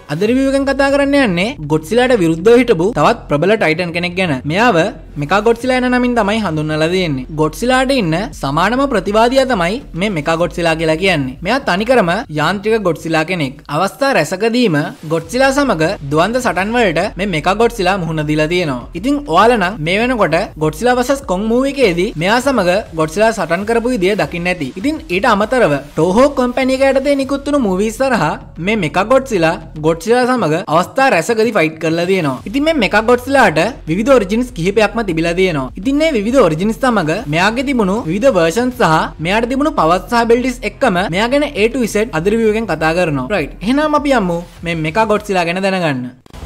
අද රිවිව් එකෙන් කතා කරන්න යන්නේ ගොඩ්සිලාට විරුද්ධව හිටපු තවත් ප්‍රබල ටයිටන් කෙනෙක් ගැන. මෙයාව මෙකා-ගොඩ්සිලා යන නමින් තමයි හඳුන්වලා තියෙන්නේ. ගොඩ්සිලාට ඉන්න සමානම ප්‍රතිවාදියා තමයි මේ මෙකා-ගොඩ්සිලා කියලා කියන්නේ. මෙයා තනිකරම යාන්ත්‍රික ගොඩ්සිලා කෙනෙක්. අවස්ථා රැසකදීම ගොඩ්සිලා සමග ද්වන්ද සටන් වලට මේ මෙකා-ගොඩ්සිලා මුහුණ දීලා තියෙනවා. ඉතින් ඔයාලා නම් මේ වෙනකොට ගොඩ්සිලා vs කොං මූවි එකේදී මෙයා සමග ගොඩ්සිලා සටන් කරපු විදිය දකින්න ඇති. ඉතින් ඊට අමතරව ටෝහෝ කම්පැනි එක යටතේ නිකුත් වුණු මූවිස් තරහා මේ මෙකා-ගොඩ්සිලා ගොඩ්සිලා සමග අවස්ථා රැසකදී ෆයිට් කරලා තියෙනවා. ඉතින් මේ මෙකා-ගොඩ්සිලාට විවිධ ඔරිජින්ස් කිහිපයක්ම තිබිලා තියෙනවා. ඉතින් මේ විවිධ ඔරිජින්ස් සමග මෙයාගේ තිබුණු විවිධ versions සහ මෙයාට තිබුණු powers සහ abilities එක්කම මෙයා ගැන A to Z අද රිවිව් එකෙන් කතා කරනවා. right. එහෙනම් අපි යමු මේ මෙකා-ගොඩ්සිලා ගැන දැනගන්න.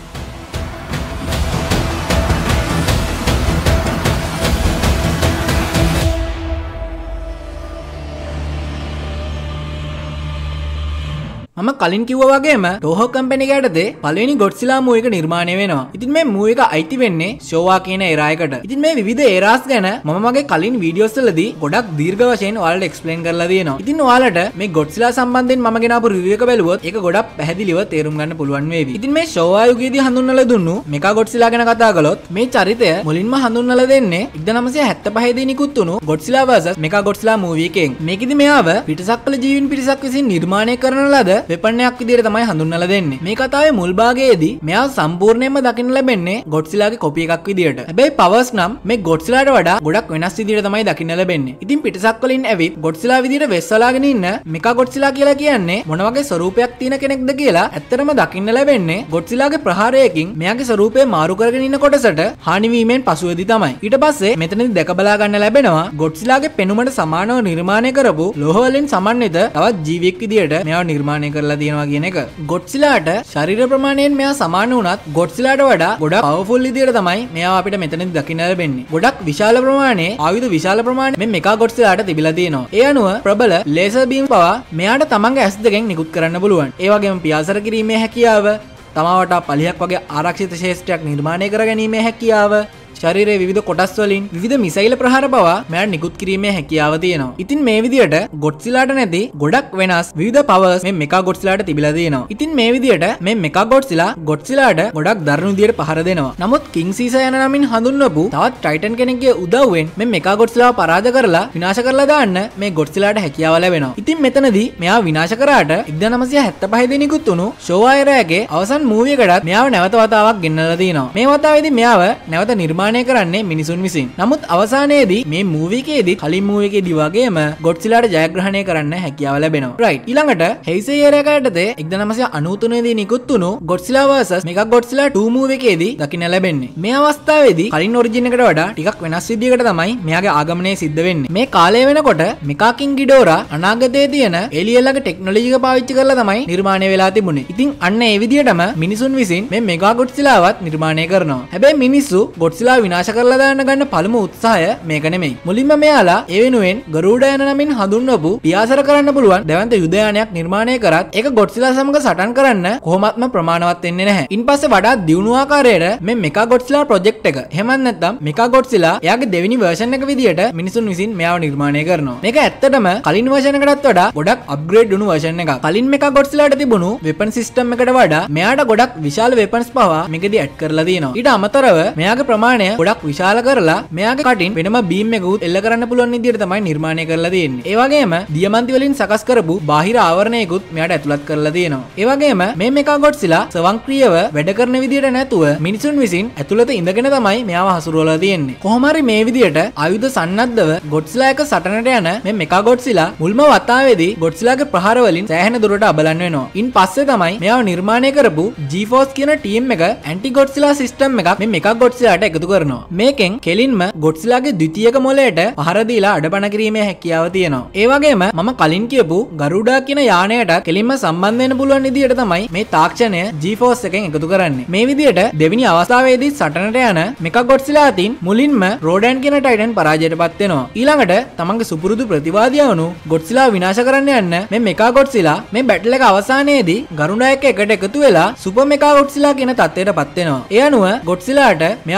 මම කලින් කිව්වා වගේම ටෝහෝ කම්පැනි එක යටතේ පළවෙනි ගොඩ්සිලා මූවි එක නිර්මාණය වෙනවා. ඉතින් මේ මූවි එක අයිති වෙන්නේ ෂෝවා කියන එරා එකට. ඉතින් මේ විවිධ එරාස් ගැන මම මගේ කලින් වීඩියෝස් වලදී ගොඩක් දීර්ඝ වශයෙන් ඔයාලට එක්ස්ප්ලেইন කරලා තියෙනවා. ඉතින් ඔයාලට මේ ගොඩ්සිලා සම්බන්ධයෙන් මම ගෙනාපු රිවිව් එක බැලුවොත් ඒක ගොඩක් පැහැදිලිව තේරුම් ගන්න පුළුවන් වේවි. ඉතින් මේ ෂෝවා යුගයේදී හඳුන්වලා දුන්නු මෙකා-ගොඩ්සිලා ගැන කතා කළොත් මේ චරිතය මුලින්ම හඳුන්වලා දෙන්නේ 1975 දී නිකුත් වුණු ගොඩ්සිලා vs මෙකා-ගොඩ්සිලා මූවි එකෙන්. මේකෙදි මෙයාව පිටසක්වල ජීවීන් පිරිසක් විසින් නිර්මාණය කරන ලද වෙපන්යක් විදිහට තමයි හඳුන්වලා දෙන්නේ. මේ කතාවේ මුල් භාගයේදී මෙයා සම්පූර්ණයෙන්ම දකින්න ලැබෙන්නේ ගොඩ්සිලාගේ කොපි එකක් විදිහට. හැබැයි පවර්ස් නම් මේ ගොඩ්සිලාට වඩා ගොඩක් වෙනස් විදිහට තමයි දකින්න ලැබෙන්නේ. ඉතින් පිටසක් වලින් ඇවිත් ගොඩ්සිලා විදිහට වෙස්සලාගෙන ඉන්න මෙකා-ගොඩ්සිලා කියලා කියන්නේ මොන වගේ ස්වරූපයක් තියෙන කෙනෙක්ද කියලා ඇත්තටම දකින්න ලැබෙන්නේ ගොඩ්සිලාගේ ප්‍රහාරයකින් මෙයාගේ ස්වරූපය මාරු කරගෙන ඉන්න කොටසට හානි වීමෙන් පසුවේදී තමයි. ඊට පස්සේ මෙතනදී දැක බලා ගන්න ලැබෙනවා ගොඩ්සිලාගේ පෙනුමට සමානව නිර්මාණය කරපු ලෝහ වලින් සමන්විත තවත් ජීවියෙක් විදිහට මෙයාව නිර්මාණය කරලා තියෙනවා කියන එක. ගොඩ්සිලාට ශරීර ප්‍රමාණයෙන් මෙයා සමාන වුණත් ගොඩ්සිලාට වඩා ගොඩක් පවර්ෆුල් විදිහට තමයි මෙයා අපිට මෙතනදී දකින්න ලැබෙන්නේ. ගොඩක් විශාල ප්‍රමාණයේ ආයුධ විශාල ප්‍රමාණයේ මේ මෙකා-ගොඩ්සිලාට තිබිලා තියෙනවා. ඒ අනුව ප්‍රබල ලේසර් බීම් පවා මෙයාට තමන්ගේ ඇස් දෙකෙන් නිකුත් කරන්න පුළුවන්. ඒ වගේම පියාසර කිරීමේ හැකියාව, තමාවට පලියක් වගේ ආරක්ෂිත ශේෂ්ත්‍රයක් නිර්මාණය කර ගැනීමේ හැකියාව, ශරීරයේ විවිධ කොටස් වලින් විවිධ මිසයිල් ප්‍රහාර පවා මෙයාට නිකුත් කිරීමේ හැකියාව තියෙනවා. ඉතින් මේ විදිහට ගොඩ්සිලාට නැති ගොඩක් වෙනස් විවිධ පවර්ස් මේ මෙකා-ගොඩ්සිලාට තිබිලා තියෙනවා. ඉතින් මේ විදිහට මේ මෙකා-ගොඩ්සිලා ගොඩ්සිලාට ගොඩක් දරුණු විදිහට පහර දෙනවා. නමුත් කිං සීසා යන නමින් හඳුන්වපු තවත් ටයිටන් කෙනෙක්ගේ උදව්වෙන් මේ මෙකා-ගොඩ්සිලාව පරාජය කරලා විනාශ කරලා දාන්න මේ ගොඩ්සිලාට හැකියාව ලැබෙනවා. ඉතින් මෙතනදී මෙයා විනාශ කරාට 1975 දී නිකුත් වුණු ෂෝවා එරාගේ අවසන් මූවි එකටත් මෙයාව නැවත වතාවක් ගෙන්නලා තියෙනවා. මේ වතාවේදී මෙයාව නැවත නිර්මාණය කරන්නේ මිනිසුන් විසින්. නමුත් අවසානයේදී මේ මූවි එකේදී කලින් මූවි එකේදී වගේම ගොඩ්සිලාට ජයග්‍රහණය කරන්න හැකියාව ලැබෙනවා. right. ඊළඟට හෙයිසේ එරා එකටදී 1993 දී නිකුත් වුණු ගොඩ්සිලා vs මෙකා-ගොඩ්සිලා 2 මූවි එකේදී දකින්න ලැබෙන්නේ. මේ අවස්ථාවේදී කලින් ඔරිජින් එකට වඩා ටිකක් වෙනස් විදියකට තමයි මෙයාගේ ආගමනය සිද්ධ වෙන්නේ. මේ කාලය වෙනකොට මෙකා කිං ගිඩෝරා අනාගතයේ තියෙන එලියලගේ ටෙක්නොලොජි එක පාවිච්චි කරලා තමයි නිර්මාණය වෙලා තිබුණේ. ඉතින් අන්න ඒ විදියටම මිනිසුන් විසින් මේ මෙකා-ගොඩ්සිලාවත් නිර්මාණය කරනවා. හැබැයි මිනිස්සු ගොඩ්සිලා විනාශ කරලා දාන්න ගන්න පළමු උත්සාහය මේක නෙමෙයි. මුලින්ම මෙයාලා ඒ වෙනුවෙන් ගරුඩ යන නමින් හඳුන්වපු පියාසර කරන්න පුළුවන් දැවන්ත යුද යානයක් නිර්මාණය කරත් ඒක ගොඩ්සිලා සමග සටන් කරන්න කොහොමත්ම ප්‍රමාණවත් වෙන්නේ නැහැ. ඉන්පස්සේ වඩා දියුණු ආකාරයට මේ මෙකා-ගොඩ්සිලා ප්‍රොජෙක්ට් එක එහෙමත් නැත්නම් මෙකා-ගොඩ්සිලා එයාගේ දෙවෙනි version එක විදියට මිනිසුන් විසින් මෙයාව නිර්මාණය කරනවා. මේක ඇත්තටම කලින් version එකටත් වඩා ගොඩක් අප්ග්‍රේඩ් වුණු version එකක්. කලින් මෙකා-ගොඩ්සිලාට තිබුණු වෙපන් සිස්ටම් එකට වඩා මෙයාට ගොඩක් විශාල වෙපන්ස් පවා මේකෙදි ඇඩ් කරලා තියෙනවා. ඊට අමතරව මෙයාගේ ප්‍රමාණය ගොඩක් විශාල කරලා මෙයාගේ කටින් වෙනම බීම් එකකුත් එල්ල කරන්න පුළුවන් විදිහට තමයි නිර්මාණය කරලා තියෙන්නේ. ඒ වගේම දියමන්ති වලින් සකස් කරපු බාහිර ආවරණයකුත් මෙයාට ඇතුළත් කරලා තියෙනවා. ඒ වගේම මේ මෙකා-ගොඩ්සිලා ස්වයංක්‍රීයව වැඩ කරන විදිහට නැතුව මිනිසුන් විසින් ඇතුළත ඉඳගෙන තමයි මෙයාව හසුරුවලා තියෙන්නේ. කොහොම හරි මේ විදිහට ආයුධ සන්නද්ධව ගොඩ්සිලා එක සටනට යන මේ මෙකා-ගොඩ්සිලා මුල්ම වතාවේදී ගොඩ්සිලාගේ ප්‍රහාර වලින් සෑහෙන දුරට අබලන් වෙනවා. ඉන් පස්සේ තමයි මෙයාව නිර්මාණය කරපු G-Force කියන ටීම් එක ඇන්ටි ගොඩ්සිලා සිස්ටම් එකක් මේ මෙකා-ගොඩ්සිලාට එකතු කරනවා. මේකෙන් කෙලින්ම ගොඩ්සිලාගේ ද්විතීයක මොළයට පහර දීලා අඩපණ කිරීමේ හැකියාව තියෙනවා. ඒ වගේම මම කලින් කියපු ගරුඩා කියන යානයටත් කෙලින්ම සම්බන්ධ වෙන්න පුළුවන් විදිහට තමයි මේ තාක්ෂණය G-Force එකෙන් එකතු කරන්නේ. මේ විදිහට දෙවෙනි අවස්ථාවේදී සටනට යන මෙකා-ගොඩ්සිලා අතින් මුලින්ම රෝඩන් කියන ටයිටන් පරාජයටපත් වෙනවා. ඊළඟට තමන්ගේ සුපුරුදු ප්‍රතිවාදියා වුණු ගොඩ්සිලා විනාශ කරන්න යන්න මේ මෙකා-ගොඩ්සිලා මේ බැටල් එක අවසානයේදී ගරුඩා එක්ක එකට එකතු වෙලා සුපර් මෙකා-ගොඩ්සිලා කියන තත්ත්වයටපත් වෙනවා. ඒ අනුව ගොඩ්සිලාට මෙයා පරාජය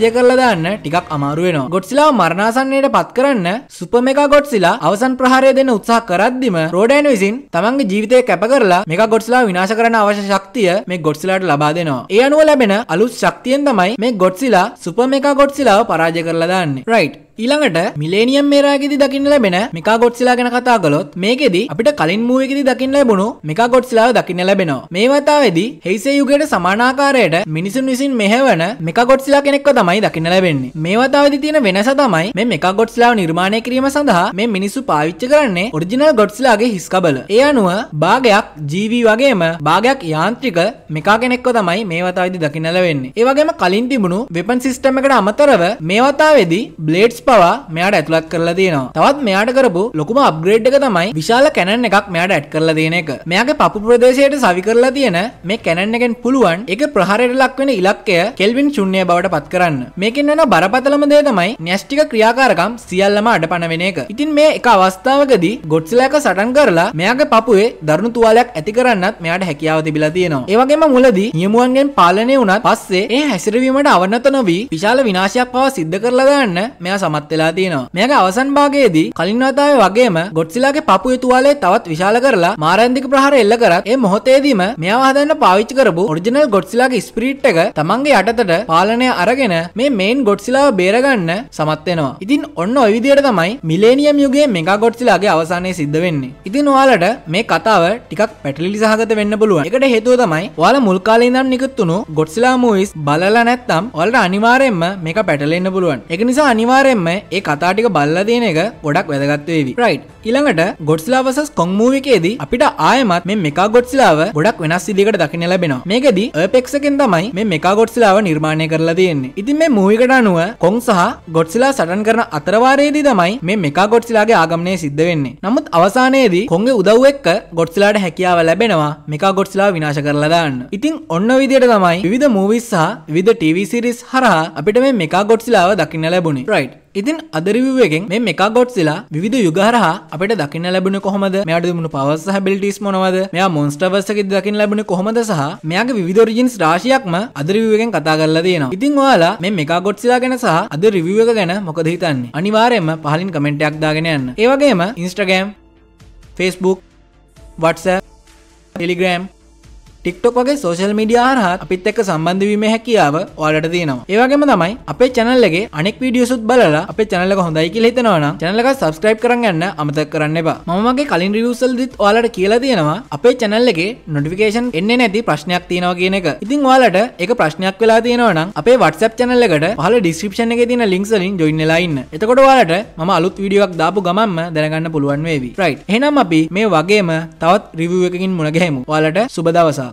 පරාජය කරලා දාන්න ටිකක් අමාරු වෙනවා. ගොඩ්සිලාව මරණාසන්නයට පත් කරන්න සුපර් මෙකා ගොඩ්සිලා අවසන් ප්‍රහාරය දෙන්න උත්සාහ කරද්දිම රෝඩෑන් විසින් තමන්ගේ ජීවිතය කැප කරලා මෙකා ගොඩ්සිලාව විනාශ කරන්න අවශ්‍ය ශක්තිය මේ ගොඩ්සිලාට ලබා දෙනවා. ඒ අනුව ලැබෙන අලුත් ශක්තියෙන් තමයි මේ ගොඩ්සිලා සුපර් මෙකා ගොඩ්සිලාව පරාජය කරලා දාන්නේ. රයිට්. ඊළඟට මිලේනියම් මේරාගේදී දකින්න ලැබෙන මෙකා-ගොඩ්සිලා ගැන කතා කළොත් මේකෙදි අපිට කලින් මූවි එකේදී දකින්න ලැබුණු මෙකා-ගොඩ්සිලාව දකින්න ලැබෙනවා. මේ වතාවේදී හෙයිසෙයි යුගයට සමානාකාරයට මිනිසුන් විසින් මෙහෙවන මෙකා-ගොඩ්සිලා කෙනෙක්ව තමයි දකින්න ලැබෙන්නේ. මේ වතාවේදී තියෙන වෙනස තමයි මේ මෙකා-ගොඩ්සිලාව නිර්මාණය කිරීම සඳහා මේ මිනිස්සු පාවිච්චි කරන්නේ ඔරිජිනල් ගොඩ්සිලාගේ හිස් කබල. ඒ අනුව භාගයක් ජීවි වගේම භාගයක් යාන්ත්‍රික මෙකා කෙනෙක්ව තමයි මේ වතාවේදී දකින්න ලැබෙන්නේ. ඒ වගේම කලින් තිබුණු වෙපන් සිස්ටම් එකට අමතරව මේ වතාවේදී බ්ලේඩ්ස් පවා මෙයාට ඇතුළත් කරලා තියෙනවා. තවත් මෙයාට කරපු ලොකුම අප්ග්‍රේඩ් එක තමයි විශාල කැනන් එකක් මෙයාට ඇඩ් කරලා දෙන එක. මෙයාගේ පපු ප්‍රදේශයට සවි කරලා තියෙන මේ කැනන් එකෙන් පුළුවන් ඒක ප්‍රහාරයට ලක් වෙන ඉලක්කය කෙල්වින් ශුන්‍ය බවට පත් කරන්න. මේකෙන් වෙන බරපතලම දේ තමයි න්‍යෂ්ටික ක්‍රියාකාරකම් සියල්ලම අඩපණ වෙන එක. ඉතින් මේ එක අවස්ථාවකදී ගොඩ්සිලා එක සටන් කරලා මෙයාගේ පපුවේ දරුණු තුවාලයක් ඇති කරන්නත් මෙයාට හැකියාව තිබිලා තියෙනවා. ඒ වගේම මුලදී නියමුවන්ගෙන් පාලනය වුණත් පස්සේ ඒ හැසිරවීමට අවනත නොවි විශාල විනාශයක් පවා සිද්ධ කරලා දාන්න මෙයා සමත් වෙලා තියෙනවා. මෙයාගේ අවසන් භාගයේදී කලින් වතාවේ වගේම ගොඩ්සිලාගේ පපුවේ තුවාලය තවත් විශාල කරලා මාරාන්තික ප්‍රහාර එල්ල කරත් ඒ මොහොතේදීම මෙයාව හදන්න පාවිච්චි කරපු ඔරිජිනල් ගොඩ්සිලාගේ ස්පිරිට් එක තමන්ගේ යටතට පාලනය අරගෙන මේ මේන් ගොඩ්සිලාව බේරගන්න සමත් වෙනවා. ඉතින් ඔන්න ඔය විදිහට තමයි මිලේනියම් යුගයේ මෙකා ගොඩ්සිලාගේ අවසානයේ සිද්ධ වෙන්නේ. ඉතින් ඔයාලට මේ කතාව ටිකක් පැටලිලි සහගත වෙන්න පුළුවන්. ඒකට හේතුව තමයි ඔයාලා මුල් කාලේ ඉඳන් නිකුත් වුණු ගොඩ්සිලා මූවිස් බලලා නැත්නම් ඔයාලට අනිවාර්යයෙන්ම මේක පැටලෙන්න පුළුවන්. ඒක නිසා අනිවාර්යයෙන්ම ඒ කතා ටික බලලා තියෙන එක ගොඩක් වැදගත් වේවි. රයිට්. ඊළඟට ගොඩ්සිලා vs කොං මූවි එකේදී අපිට ආයෙමත් මේ මෙකා ගොඩ්සිලාව ගොඩක් වෙනස් විදිහකට දකින්න ලැබෙනවා. මේකෙදී එපෙක්ස් එකෙන් තමයි මේ මෙකා ගොඩ්සිලාව නිර්මාණය කරලා තියෙන්නේ. ඉතින් මේ මූවි එකට අනුව කොං සහ ගොඩ්සිලා සටන් කරන අතරවාරයේදී තමයි මේ මෙකා ගොඩ්සිලාගේ ආගමනය සිද්ධ වෙන්නේ. නමුත් අවසානයේදී කොංගේ උදව් එක්ක ගොඩ්සිලාට හැකියාව ලැබෙනවා මෙකා ගොඩ්සිලාව විනාශ කරලා දාන්න. ඉතින් ඔන්න ඔය විදිහට තමයි විවිධ මූවිස් සහ විවිධ ටීවී සීරීස් හරහා අපිට මේ මෙකා ගොඩ්සිලාව දකින්න ලැබුණේ. රයිට්. ඉතින් අද රිවිව් එකෙන් මේ මෙකා-ගොඩ්සිලා විවිධ යුග හරහා අපිට දකින්න ලැබුණේ කොහොමද? මෙයාට තිබුණු පවර්ස් සහ ඇබිලිටිස් මොනවද? මෙයා මොන්ස්ටර්වර්ස් එකේදී දකින්න ලැබුණේ කොහොමද සහ මෙයාගේ විවිධ ඔරිජින්ස් රාශියක්ම අද රිවිව් එකෙන් කතා කරලා තියෙනවා. ඉතින් ඔයාලා මේ මෙකා-ගොඩ්සිලා ගැන සහ අද රිවිව් එක ගැන මොකද හිතන්නේ? අනිවාර්යයෙන්ම පහලින් කමෙන්ට් එකක් දාගෙන යන්න. ඒ වගේම Instagram, Facebook, WhatsApp, Telegram, TikTok වගේ සෝෂල් මීඩියා හරහා අපිත් එක්ක සම්බන්ධ වීමේ හැකියාව ඔයාලට තියෙනවා. ඒ වගේම තමයි අපේ channel එකේ අනෙක් වීඩියෝස් උත් බලලා අපේ channel එක හොඳයි කියලා හිතනවා නම් channel එක subscribe කරන් යන්න අමතක කරන්න එපා. මම මගේ කලින් reviews වලදීත් ඔයාලට කියලා තියෙනවා අපේ channel එකේ notification එන්නේ නැති ප්‍රශ්නයක් තියෙනවා කියන එක. ඉතින් ඔයාලට ඒක ප්‍රශ්නයක් වෙලා තියෙනවා නම් අපේ WhatsApp channel එකට පහළ description එකේ තියෙන links වලින් join වෙලා ඉන්න. එතකොට ඔයාලට මම අලුත් වීඩියෝ එකක් දාපු ගමන්ම දැනගන්න පුළුවන් වේවි. right. එහෙනම් අපි මේ වගේම තවත් review එකකින් මුණ ගැහෙමු. ඔයාලට සුබ දවසක්.